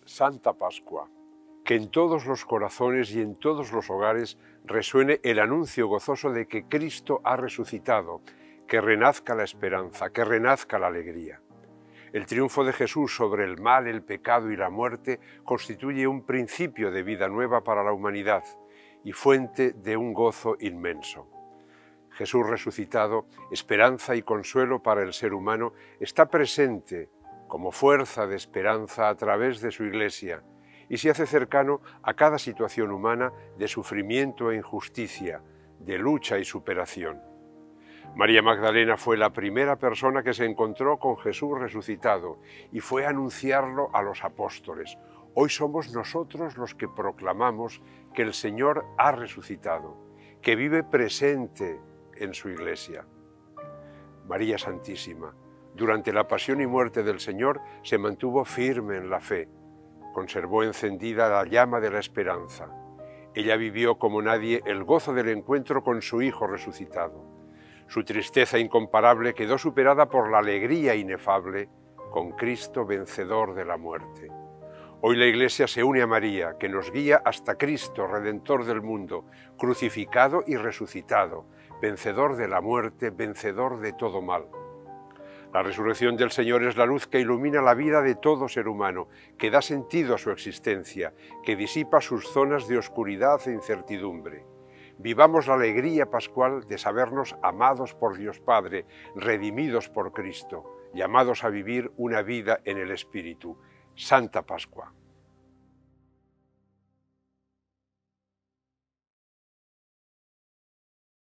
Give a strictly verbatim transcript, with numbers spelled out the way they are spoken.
Santa Pascua. Que en todos los corazones y en todos los hogares resuene el anuncio gozoso de que Cristo ha resucitado, que renazca la esperanza, que renazca la alegría. El triunfo de Jesús sobre el mal, el pecado y la muerte constituye un principio de vida nueva para la humanidad y fuente de un gozo inmenso. Jesús resucitado, esperanza y consuelo para el ser humano, está presente como fuerza de esperanza a través de su Iglesia y se hace cercano a cada situación humana de sufrimiento e injusticia, de lucha y superación. María Magdalena fue la primera persona que se encontró con Jesús resucitado y fue a anunciarlo a los apóstoles. Hoy somos nosotros los que proclamamos que el Señor ha resucitado, que vive presente en su Iglesia. María Santísima, durante la pasión y muerte del Señor, se mantuvo firme en la fe, conservó encendida la llama de la esperanza. Ella vivió como nadie el gozo del encuentro con su Hijo resucitado. Su tristeza incomparable quedó superada por la alegría inefable con Cristo vencedor de la muerte. Hoy la Iglesia se une a María, que nos guía hasta Cristo, Redentor del mundo, crucificado y resucitado, vencedor de la muerte, vencedor de todo mal. La resurrección del Señor es la luz que ilumina la vida de todo ser humano, que da sentido a su existencia, que disipa sus zonas de oscuridad e incertidumbre. Vivamos la alegría pascual de sabernos amados por Dios Padre, redimidos por Cristo, llamados a vivir una vida en el Espíritu. Santa Pascua.